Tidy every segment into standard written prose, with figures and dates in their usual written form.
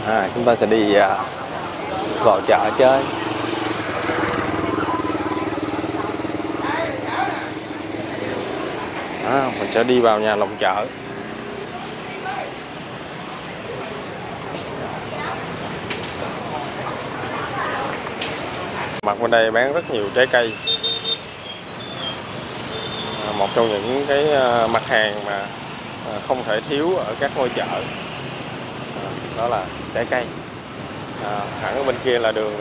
Chúng ta sẽ đi vào chợ chơi. Mình sẽ đi vào nhà lòng chợ. Mặt bên đây bán rất nhiều trái cây. Một trong những cái mặt hàng mà không thể thiếu ở các ngôi chợ đó là trái cây. Hẳn ở bên kia là đường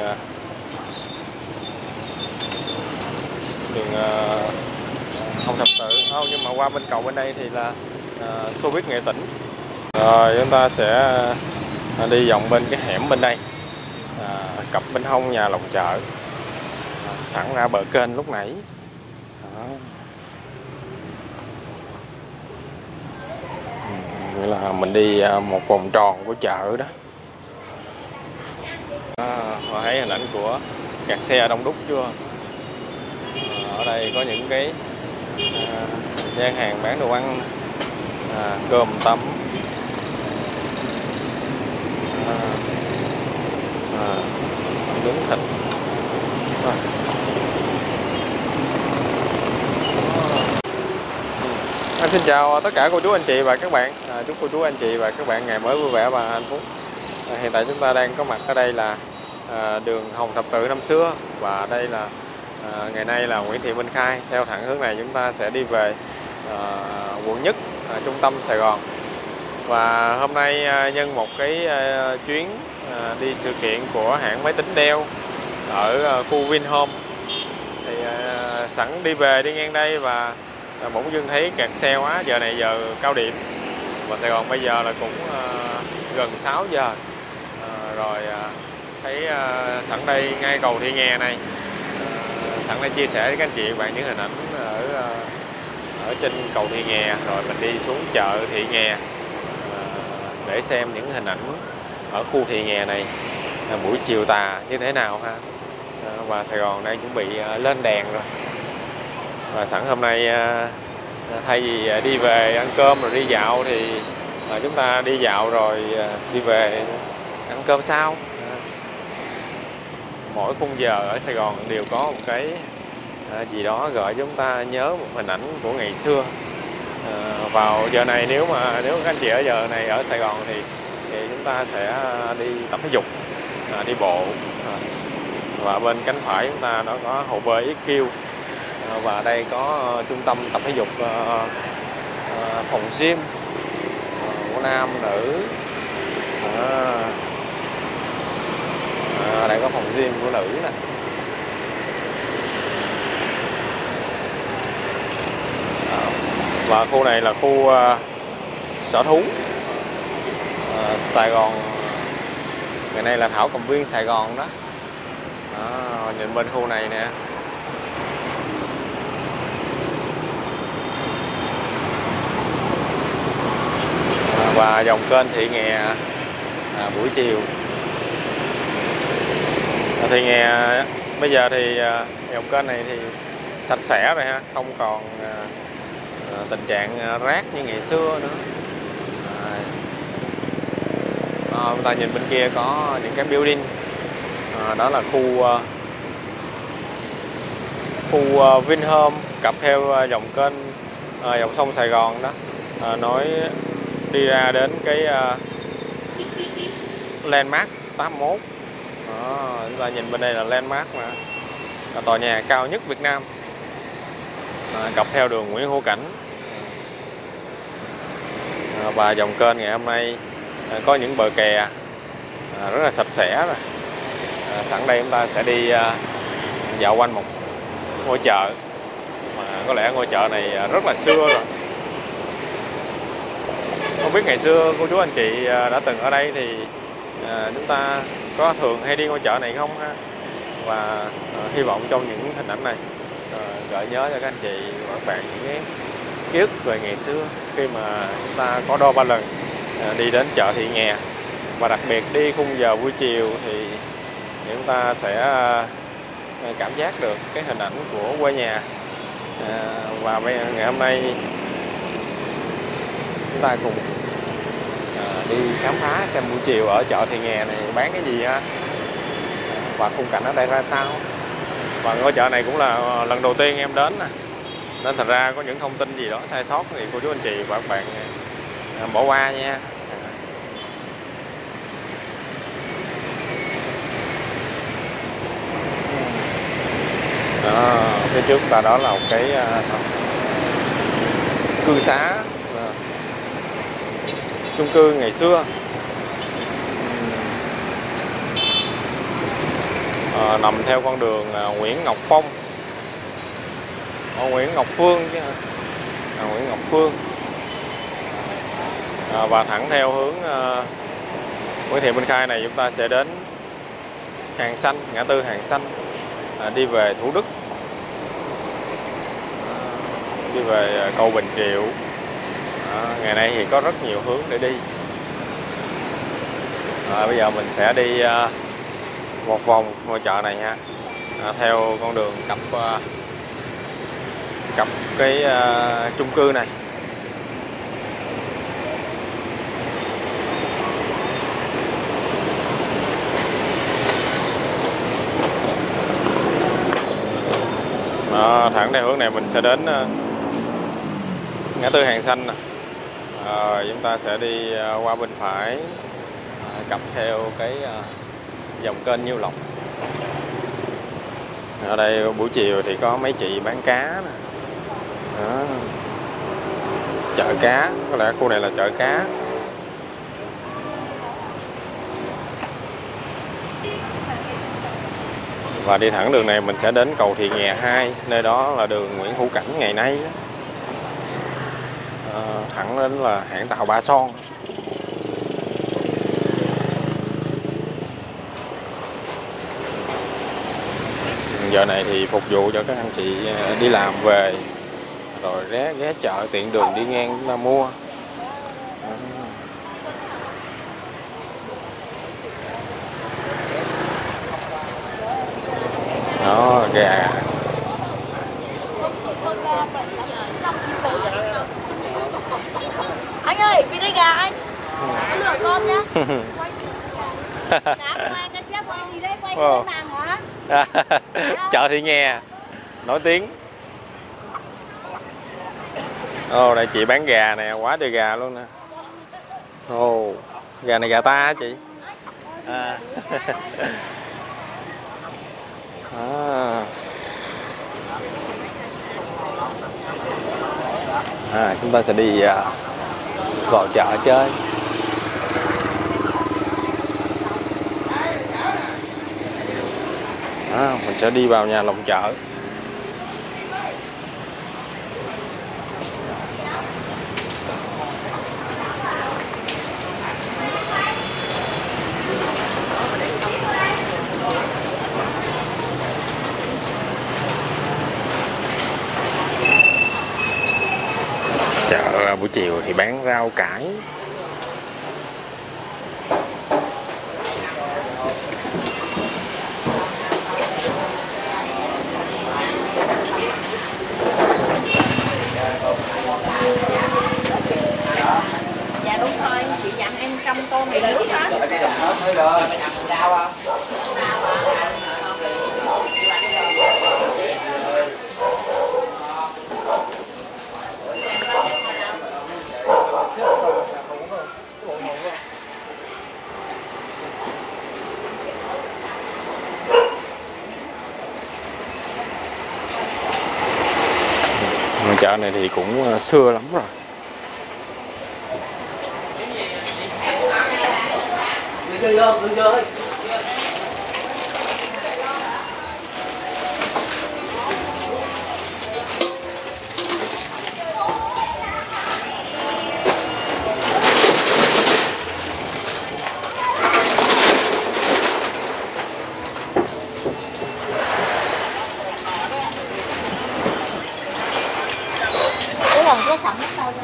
Hồng Thập Tự, nhưng mà qua bên cầu bên đây thì là Xô Viết Nghệ Tĩnh. Rồi chúng ta sẽ đi vòng bên cái hẻm bên đây, cặp bên hông nhà lòng chợ, thẳng ra bờ kênh lúc nãy. Nghĩa là mình đi một vòng tròn của chợ đó. Họ thấy hình ảnh của kẹt xe đông đúc chưa? Ở đây có những cái gian hàng bán đồ ăn, cơm tấm, nướng thịt. Xin chào tất cả cô chú anh chị và các bạn. Chúc cô chú anh chị và các bạn ngày mới vui vẻ và hạnh phúc. Hiện tại chúng ta đang có mặt ở đây là đường Hồng Thập Tự năm xưa, và đây là ngày nay là Nguyễn Thị Minh Khai. Theo thẳng hướng này chúng ta sẽ đi về quận Nhất, trung tâm Sài Gòn. Và hôm nay nhân một cái chuyến đi sự kiện của hãng máy tính Dell ở khu Vinhome, thì sẵn đi về đi ngang đây và bỗng dưng thấy kẹt xe quá. Giờ này giờ cao điểm và Sài Gòn bây giờ là cũng gần 6 giờ rồi. Thấy sẵn đây ngay cầu Thị Nghè này, sẵn đây chia sẻ với các anh chị và những hình ảnh ở trên cầu Thị Nghè, rồi mình đi xuống chợ Thị Nghè để xem những hình ảnh ở khu Thị Nghè này buổi chiều tà như thế nào ha. Và Sài Gòn đang chuẩn bị lên đèn rồi. Và sẵn hôm nay thay vì đi về ăn cơm rồi đi dạo thì chúng ta đi dạo rồi đi về ăn cơm sau. Mỗi khung giờ ở Sài Gòn đều có một cái gì đó gợi chúng ta nhớ một hình ảnh của ngày xưa. Vào giờ này nếu các anh chị ở giờ này ở Sài Gòn thì chúng ta sẽ đi tập thể dục, đi bộ. Và bên cánh phải chúng ta nó có hồ bơi XQ, và đây có trung tâm tập thể dục, phòng gym của nam nữ. Đây có phòng gym của nữ nè. Và khu này là khu sở thú Sài Gòn. Ngày nay là Thảo Cầm Viên Sài Gòn đó. Nhìn bên khu này nè. Và dòng kênh Thị Nghè buổi chiều. Thị Nghè bây giờ thì dòng kênh này thì sạch sẽ rồi ha, không còn tình trạng rác như ngày xưa nữa. Chúng ta nhìn bên kia có những cái building, đó là khu Vinhome cặp theo dòng kênh, dòng sông Sài Gòn đó, nói đi ra đến cái Landmark 81. Chúng ta nhìn bên đây là Landmark, mà là tòa nhà cao nhất Việt Nam, cặp theo đường Nguyễn Hữu Cảnh. Và dòng kênh ngày hôm nay có những bờ kè rất là sạch sẽ rồi. Sẵn đây chúng ta sẽ đi dạo quanh một ngôi chợ mà có lẽ ngôi chợ này rất là xưa rồi. Không biết ngày xưa cô chú anh chị đã từng ở đây thì chúng ta có thường hay đi ngôi chợ này không ha? Và hy vọng trong những hình ảnh này gợi nhớ cho các anh chị và các bạn những cái ký ức về ngày xưa khi mà chúng ta có đôi ba lần đi đến chợ Thị Nghè. Và đặc biệt đi khung giờ buổi chiều thì chúng ta sẽ cảm giác được cái hình ảnh của quê nhà. Và ngày hôm nay chúng ta cùng đi khám phá xem buổi chiều ở chợ Thị Nghè này bán cái gì ha, và khung cảnh ở đây ra sao. Và ngôi chợ này cũng là lần đầu tiên em đến nè, nên thành ra có những thông tin gì đó sai sót thì cô chú anh chị và các bạn bỏ qua nha. Đó, phía trước ta đó là một cái cư xá, chung cư ngày xưa, nằm theo con đường Nguyễn Ngọc Phong, Nguyễn Ngọc Phương chứ hả? Nguyễn Ngọc Phương, và thẳng theo hướng Nguyễn Thị Minh Khai này chúng ta sẽ đến Hàng Xanh, ngã tư Hàng Xanh, đi về Thủ Đức, đi về cầu Bình Triệu. Ngày nay thì có rất nhiều hướng để đi. Bây giờ mình sẽ đi một vòng ngôi chợ này ha, theo con đường cặp cái chung cư này. Thẳng theo hướng này mình sẽ đến ngã tư Hàng Xanh nè. Chúng ta sẽ đi qua bên phải, cặp theo cái dòng kênh Nhiêu Lộc. Ở đây buổi chiều thì có mấy chị bán cá nè. Chợ cá, có lẽ khu này là chợ cá. Và đi thẳng đường này mình sẽ đến cầu Thị Nghè 2, nơi đó là đường Nguyễn Hữu Cảnh ngày nay. Thẳng đến là hãng tàu Ba Son. Giờ này thì phục vụ cho các anh chị đi làm về rồi ghé chợ tiện đường đi ngang chúng ta mua. Đó, gà. Anh ơi, vì đây gà anh. Anh lựa con nhá. Dạ, quay cái chép gì đấy, quay cái nàng hả? Chợ Thị Nghè nổi tiếng. Đây chị bán gà nè, quá trời gà luôn nè. Gà này gà ta hả chị? Chúng ta sẽ đi vào chợ chơi. Mình sẽ đi vào nhà lòng chợ. Chợ buổi chiều thì bán rau cải. Dạ đúng thôi, chị dặn em 100 con mì nước đó. Chợ này thì cũng xưa lắm rồi. Cái sẵn hết thôi.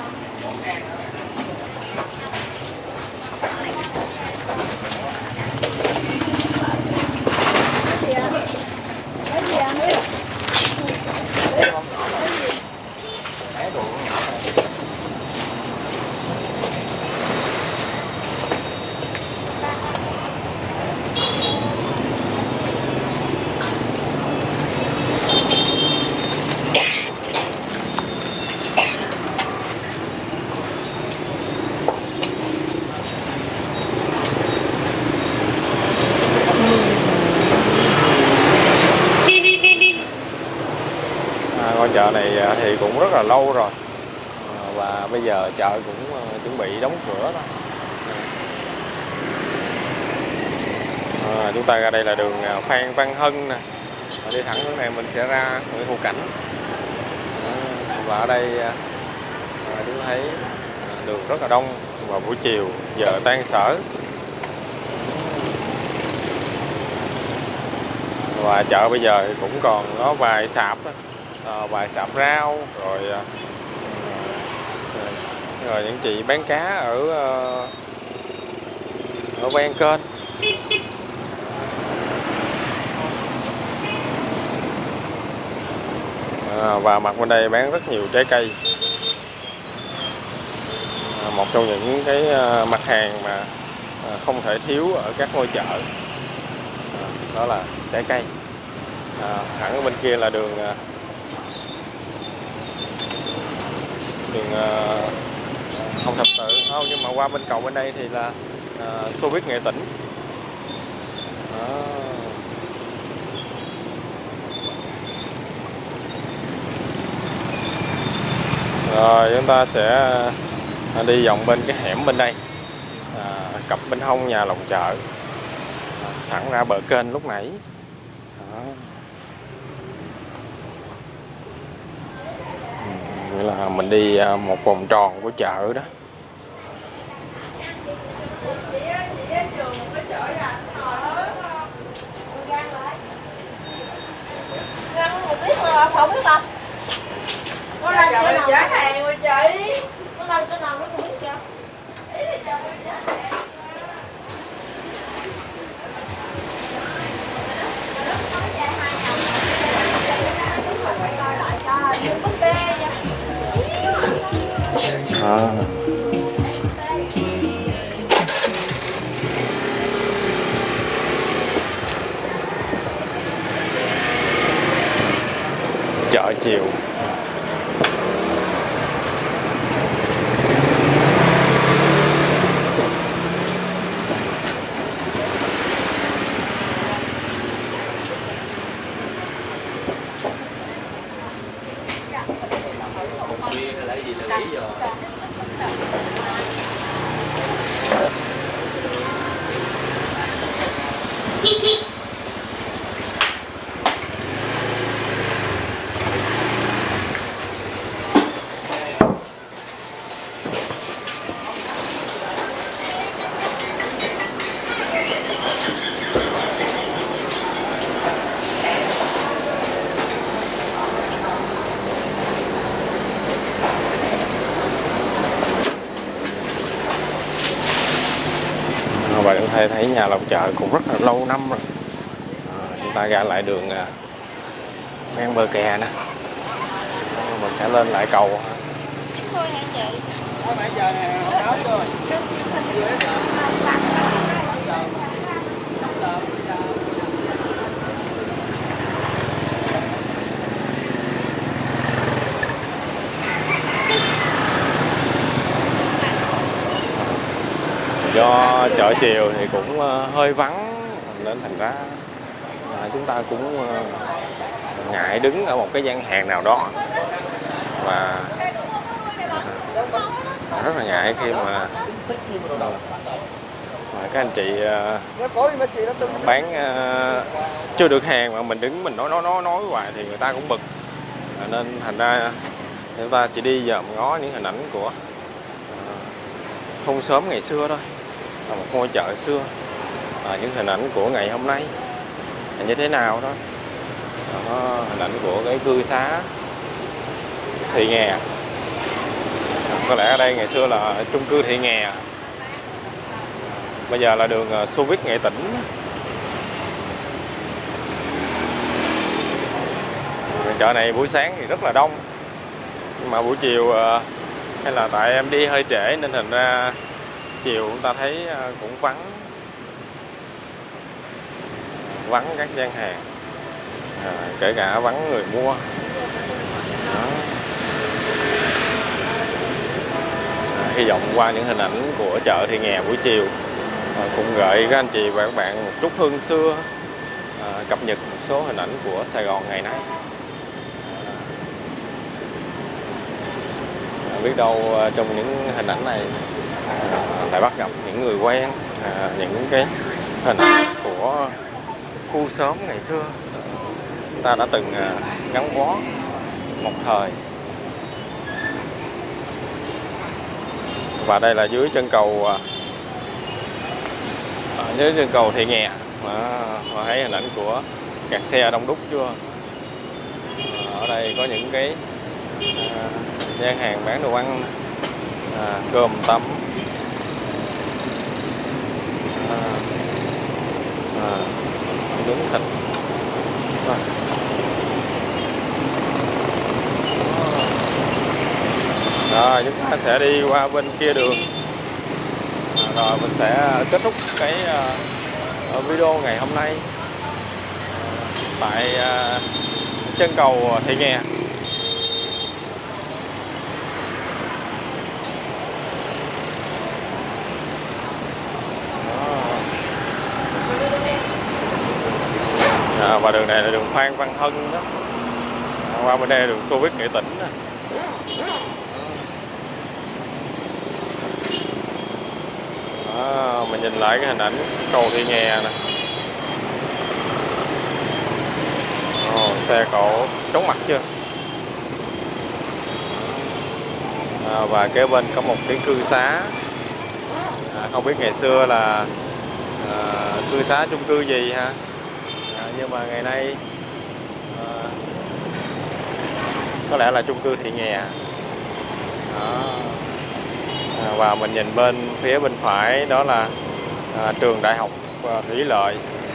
chợ này thì cũng rất là lâu rồi, và bây giờ chợ cũng chuẩn bị đóng cửa thôi. Chúng ta ra đây là đường Phan Văn Hân nè, đi thẳng hướng này mình sẽ ra Nguyễn Hữu Cảnh. Và ở đây chúng ta thấy đường rất là đông vào buổi chiều giờ tan sở. Và chợ bây giờ cũng còn có vài sạp đó, vài sạp rau rồi những chị bán cá ở ven kênh. Và mặt bên đây bán rất nhiều trái cây. Một trong những cái mặt hàng mà không thể thiếu ở các ngôi chợ đó là trái cây. Hẳn ở bên kia là đường Hồng Thập Tự, nhưng mà qua bên cầu bên đây thì là Xô Viết Nghệ Tĩnh. Rồi chúng ta sẽ đi vòng bên cái hẻm bên đây, cặp bên hông nhà lòng chợ, thẳng ra bờ kênh lúc nãy. Nghĩa là mình đi một vòng tròn của chợ đó. Không biết không? Nó lên cái nào giá hàng mà chị? Nó lên cái nào nó không biết chưa? Chợ chiều. Và chúng ta thấy nhà lòng chợ cũng rất là lâu năm rồi. Chúng ta ra lại đường ven bờ kè nè, mình sẽ lên lại cầu. Do chợ chiều thì cũng hơi vắng nên thành ra chúng ta cũng ngại đứng ở một cái gian hàng nào đó, và rất là ngại khi mà các anh chị bán chưa được hàng mà mình đứng mình nói hoài thì người ta cũng bực, nên thành ra chúng ta chỉ đi dòm ngó những hình ảnh của thôn xóm ngày xưa thôi, là một ngôi chợ xưa, những hình ảnh của ngày hôm nay là như thế nào đó. Hình ảnh của cái cư xá Thị Nghè, có lẽ ở đây ngày xưa là chung cư Thị Nghè, bây giờ là đường Xô Viết Nghệ Tĩnh. Chợ này buổi sáng thì rất là đông, nhưng mà buổi chiều hay là tại em đi hơi trễ nên thành ra chiều chúng ta thấy cũng vắng các gian hàng, kể cả vắng người mua. Hy vọng qua những hình ảnh của chợ Thị Nghè buổi chiều cũng gợi các anh chị và các bạn một chút hương xưa, cập nhật một số hình ảnh của Sài Gòn ngày nay. biết đâu trong những hình ảnh này lại bắt gặp những người quen, những cái hình ảnh của khu xóm ngày xưa ta đã từng gắn bó một thời. Và đây là dưới chân cầu Thị Nghè. Họ thấy hình ảnh của kẹt xe đông đúc chưa? Ở đây có những cái gian hàng bán đồ ăn, cơm tấm, nướng thịt. Rồi chúng ta sẽ đi qua bên kia đường, rồi mình sẽ kết thúc cái video ngày hôm nay tại chân cầu Thị Nghè. Và đường này là đường Phan Văn Hân đó. Qua bên đây là đường Xô Viết Nghệ Tĩnh đó. Mình nhìn lại cái hình ảnh cầu Thị Nghè nè. Xe cộ chóng mặt chưa? Và kế bên có một cái cư xá, không biết ngày xưa là cư xá chung cư gì ha, nhưng mà ngày nay có lẽ là chung cư Thị Nghè. Và mình nhìn phía bên phải đó là trường Đại học Thủy Lợi.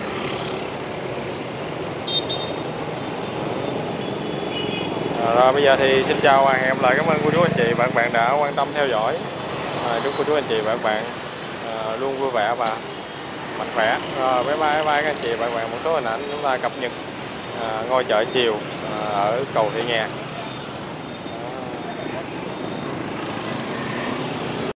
Rồi bây giờ thì xin chào và hẹn gặp lại. Cảm ơn cô chú anh chị và các bạn đã quan tâm theo dõi. Chúc cô chú anh chị và các bạn luôn vui vẻ và mạnh khỏe. Rồi bye bye các anh chị và các bạn. Một số hình ảnh chúng ta cập nhật ngôi chợ chiều ở cầu Thị Nghè.